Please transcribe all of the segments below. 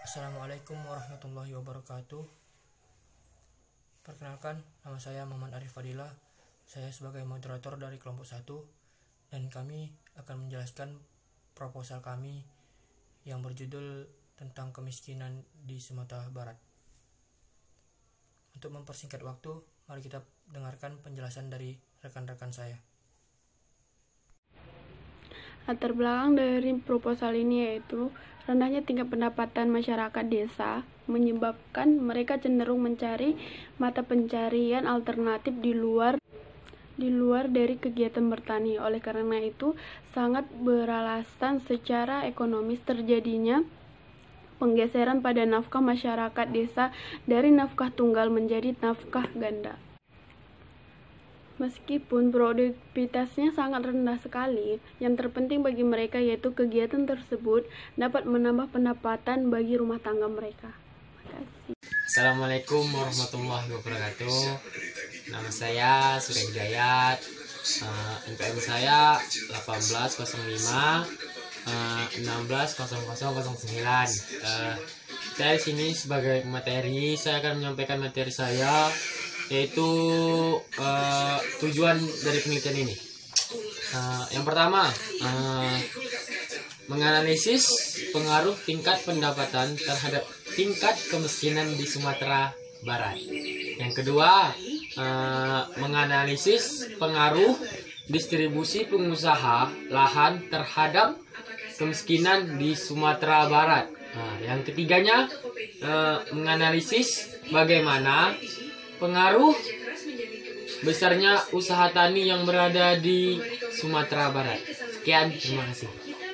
Assalamualaikum warahmatullahi wabarakatuh. Perkenalkan, nama saya Muhammad Arif Fadilah. Saya sebagai moderator dari kelompok 1 dan kami akan menjelaskan proposal kami yang berjudul tentang kemiskinan di Sumatera Barat. Untuk mempersingkat waktu, mari kita dengarkan penjelasan dari rekan-rekan saya. Latar belakang dari proposal ini yaitu rendahnya tingkat pendapatan masyarakat desa menyebabkan mereka cenderung mencari mata pencarian alternatif di luar dari kegiatan bertani. Oleh karena itu, sangat beralasan secara ekonomis terjadinya penggeseran pada nafkah masyarakat desa dari nafkah tunggal menjadi nafkah ganda. Meskipun produktivitasnya sangat rendah sekali, yang terpenting bagi mereka yaitu kegiatan tersebut dapat menambah pendapatan bagi rumah tangga mereka. Makasih. Assalamualaikum warahmatullahi wabarakatuh. Nama saya Surya Hidayat. NPM saya 1805 160009. Saya di sini sebagai materi, saya akan menyampaikan materi saya, yaitu tujuan dari penelitian ini. Yang pertama, menganalisis pengaruh tingkat pendapatan terhadap tingkat kemiskinan di Sumatera Barat. Yang kedua, menganalisis pengaruh distribusi pengusaha lahan terhadap kemiskinan di Sumatera Barat. Yang ketiganya, menganalisis bagaimana pengaruh besarnya usaha tani yang berada di Sumatera Barat. Sekian, terima kasih.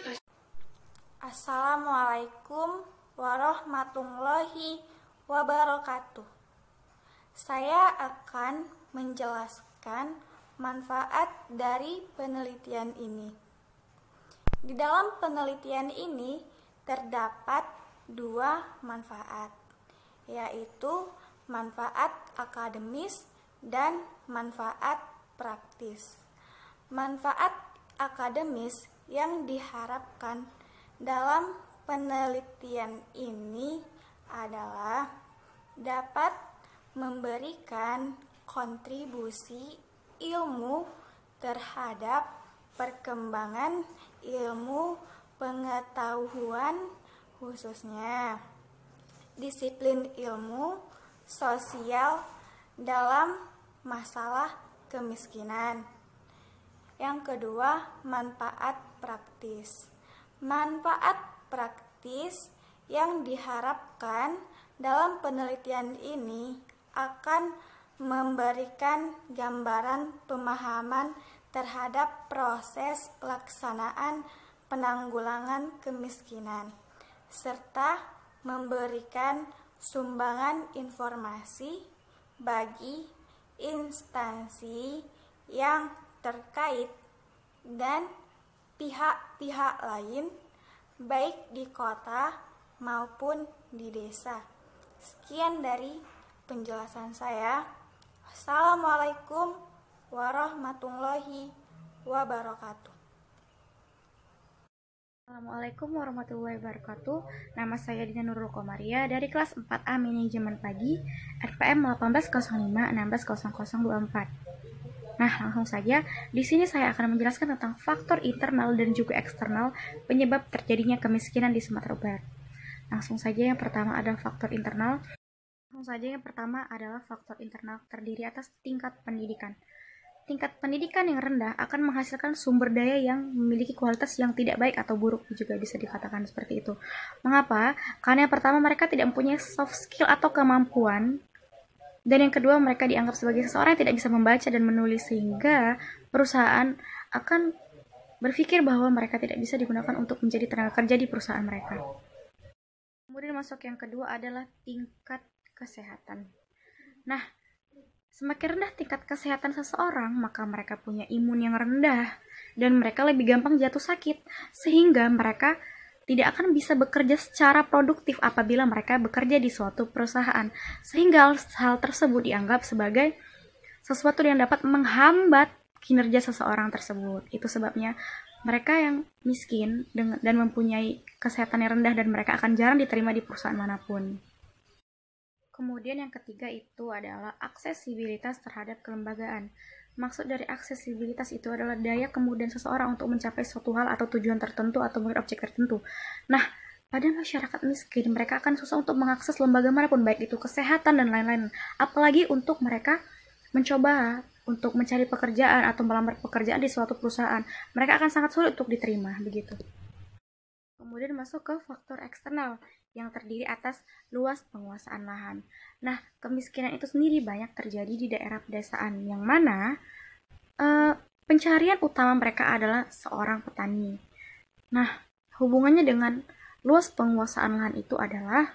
Assalamualaikum warahmatullahi wabarakatuh. Saya akan menjelaskan manfaat dari penelitian ini. Di dalam penelitian ini terdapat dua manfaat, yaitu manfaat akademis dan manfaat praktis. Manfaat akademis yang diharapkan dalam penelitian ini adalah dapat memberikan kontribusi ilmu terhadap perkembangan ilmu pengetahuan, khususnya disiplin ilmu sosial dalam masalah kemiskinan. Yang kedua, manfaat praktis. Manfaat praktis yang diharapkan dalam penelitian ini akan memberikan gambaran pemahaman terhadap proses pelaksanaan penanggulangan kemiskinan, serta memberikan sumbangan informasi bagi instansi yang terkait dan pihak-pihak lain, baik di kota maupun di desa. Sekian dari penjelasan saya. Assalamualaikum warahmatullahi wabarakatuh. Assalamualaikum warahmatullahi wabarakatuh. Nama saya Dina Nurul Komaria dari kelas 4A Manajemen Pagi, NPM 1805-160024. Nah, langsung saja. Di sini saya akan menjelaskan tentang faktor internal dan juga eksternal penyebab terjadinya kemiskinan di Sumatera Barat. Langsung saja, yang pertama adalah faktor internal. Terdiri atas tingkat pendidikan. Tingkat pendidikan yang rendah akan menghasilkan sumber daya yang memiliki kualitas yang tidak baik atau buruk, juga bisa dikatakan seperti itu. Mengapa? Karena yang pertama, mereka tidak mempunyai soft skill atau kemampuan. Dan yang kedua, mereka dianggap sebagai seseorang yang tidak bisa membaca dan menulis, sehingga perusahaan akan berpikir bahwa mereka tidak bisa digunakan untuk menjadi tenaga kerja di perusahaan mereka. Kemudian masuk yang kedua adalah tingkat kesehatan. Nah, semakin rendah tingkat kesehatan seseorang, maka mereka punya imun yang rendah dan mereka lebih gampang jatuh sakit, sehingga mereka tidak akan bisa bekerja secara produktif apabila mereka bekerja di suatu perusahaan, sehingga hal tersebut dianggap sebagai sesuatu yang dapat menghambat kinerja seseorang tersebut. Itu sebabnya mereka yang miskin dan mempunyai kesehatan yang rendah, dan mereka akan jarang diterima di perusahaan manapun. Kemudian yang ketiga itu adalah aksesibilitas terhadap kelembagaan. Maksud dari aksesibilitas itu adalah daya kemudahan seseorang untuk mencapai suatu hal atau tujuan tertentu atau melihat objek tertentu. Nah, pada masyarakat miskin, mereka akan susah untuk mengakses lembaga manapun, baik itu kesehatan dan lain-lain. Apalagi untuk mereka mencoba untuk mencari pekerjaan atau melamar pekerjaan di suatu perusahaan. Mereka akan sangat sulit untuk diterima, begitu. Kemudian masuk ke faktor eksternal yang terdiri atas luas penguasaan lahan. Nah, kemiskinan itu sendiri banyak terjadi di daerah pedesaan, yang mana pencarian utama mereka adalah seorang petani. Nah, hubungannya dengan luas penguasaan lahan itu adalah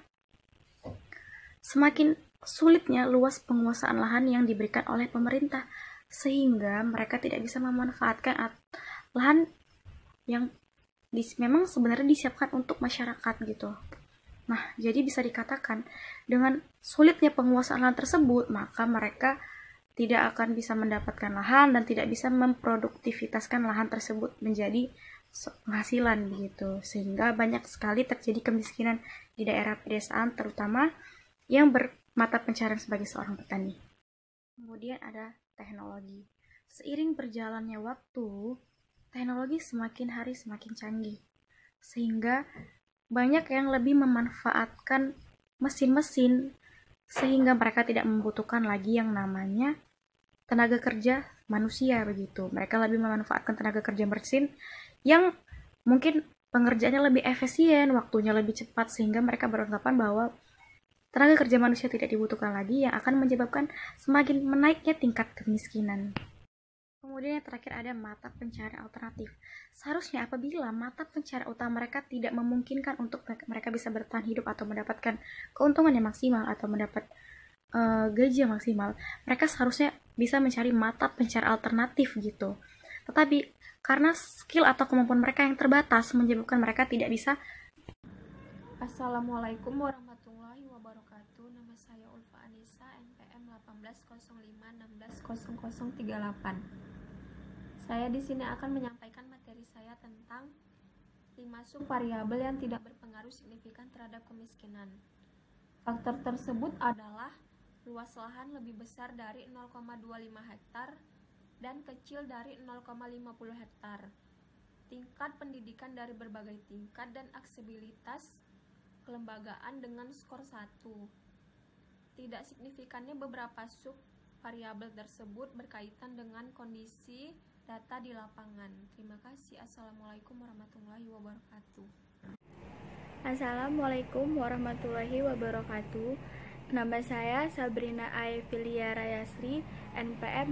semakin sulitnya luas penguasaan lahan yang diberikan oleh pemerintah, sehingga mereka tidak bisa memanfaatkan lahan yang memang sebenarnya disiapkan untuk masyarakat gitu. Nah, jadi bisa dikatakan dengan sulitnya penguasaan lahan tersebut, maka mereka tidak akan bisa mendapatkan lahan dan tidak bisa memproduktivitaskan lahan tersebut menjadi penghasilan begitu. Sehingga banyak sekali terjadi kemiskinan di daerah pedesaan, terutama yang bermata pencarian sebagai seorang petani. Kemudian ada teknologi. Seiring berjalannya waktu, teknologi semakin hari semakin canggih, sehingga banyak yang lebih memanfaatkan mesin-mesin, sehingga mereka tidak membutuhkan lagi yang namanya tenaga kerja manusia begitu. Mereka lebih memanfaatkan tenaga kerja mesin yang mungkin pengerjaannya lebih efisien, waktunya lebih cepat, sehingga mereka beranggapan bahwa tenaga kerja manusia tidak dibutuhkan lagi, yang akan menyebabkan semakin menaiknya tingkat kemiskinan. Kemudian yang terakhir ada mata pencarian alternatif. Seharusnya apabila mata pencarian utama mereka tidak memungkinkan untuk mereka bisa bertahan hidup atau mendapatkan keuntungan yang maksimal atau mendapat gaji yang maksimal, mereka seharusnya bisa mencari mata pencarian alternatif gitu. Tetapi karena skill atau kemampuan mereka yang terbatas menyebabkan mereka tidak bisa. Assalamualaikum warahmatullahi wabarakatuh. Nama saya Ulfa Anissa, NPM 1805160038. Saya di sini akan menyampaikan materi saya tentang 5 subvariabel yang tidak berpengaruh signifikan terhadap kemiskinan. Faktor tersebut adalah luas lahan lebih besar dari 0,25 hektar dan kecil dari 0,50 hektar. Tingkat pendidikan dari berbagai tingkat dan aksesibilitas kelembagaan dengan skor 1. Tidak signifikannya beberapa subvariabel tersebut berkaitan dengan kondisi data di lapangan. Terima kasih. Assalamualaikum warahmatullahi wabarakatuh. Assalamualaikum warahmatullahi wabarakatuh. Nama saya Sabrina Aevilia Rayasri, NPM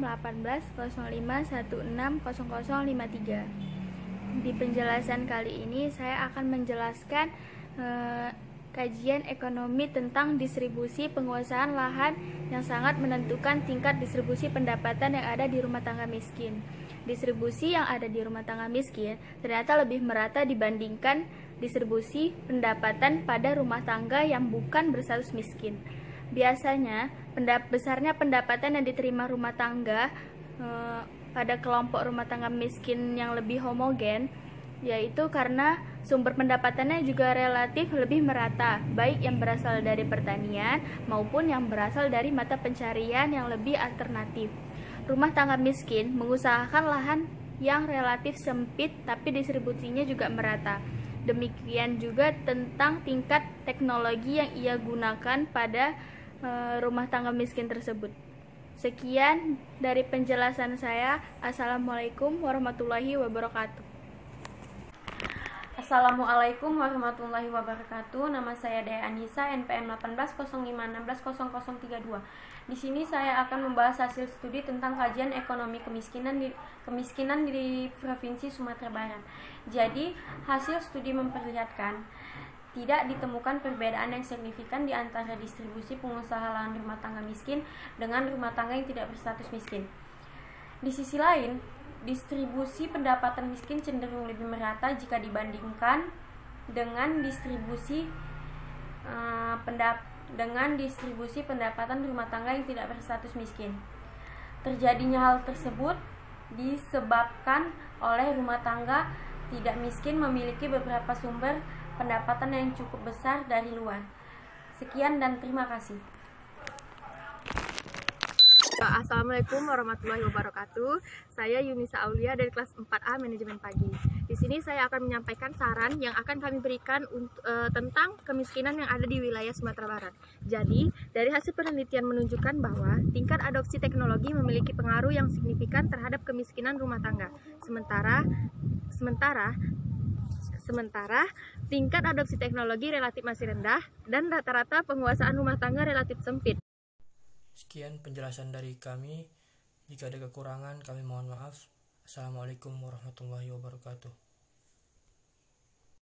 1805160053. Di penjelasan kali ini saya akan menjelaskan kajian ekonomi tentang distribusi penguasaan lahan yang sangat menentukan tingkat distribusi pendapatan yang ada di rumah tangga miskin. Distribusi yang ada di rumah tangga miskin ternyata lebih merata dibandingkan distribusi pendapatan pada rumah tangga yang bukan berstatus miskin. Biasanya, besarnya pendapatan yang diterima rumah tangga pada kelompok rumah tangga miskin yang lebih homogen, yaitu karena sumber pendapatannya juga relatif lebih merata, baik yang berasal dari pertanian maupun yang berasal dari mata pencarian yang lebih alternatif. Rumah tangga miskin mengusahakan lahan yang relatif sempit tapi distribusinya juga merata. Demikian juga tentang tingkat teknologi yang ia gunakan pada rumah tangga miskin tersebut. Sekian dari penjelasan saya. Assalamualaikum warahmatullahi wabarakatuh. Assalamualaikum warahmatullahi wabarakatuh. Nama saya Dea Anissa, NPM 1805160032. Di sini saya akan membahas hasil studi tentang kajian ekonomi kemiskinan di Provinsi Sumatera Barat. Jadi, hasil studi memperlihatkan tidak ditemukan perbedaan yang signifikan di antara distribusi pengusaha lahan rumah tangga miskin dengan rumah tangga yang tidak berstatus miskin. Di sisi lain, distribusi pendapatan miskin cenderung lebih merata jika dibandingkan dengan distribusi pendapatan rumah tangga yang tidak berstatus miskin. Terjadinya hal tersebut disebabkan oleh rumah tangga tidak miskin memiliki beberapa sumber pendapatan yang cukup besar dari luar. Sekian dan terima kasih. Assalamualaikum warahmatullahi wabarakatuh. Saya Yunisa Aulia dari kelas 4A Manajemen Pagi. Di sini saya akan menyampaikan saran yang akan kami berikan tentang kemiskinan yang ada di wilayah Sumatera Barat. Jadi, dari hasil penelitian menunjukkan bahwa tingkat adopsi teknologi memiliki pengaruh yang signifikan terhadap kemiskinan rumah tangga. Sementara tingkat adopsi teknologi relatif masih rendah dan rata-rata penguasaan rumah tangga relatif sempit. Sekian penjelasan dari kami. Jika ada kekurangan, kami mohon maaf. Assalamualaikum warahmatullahi wabarakatuh.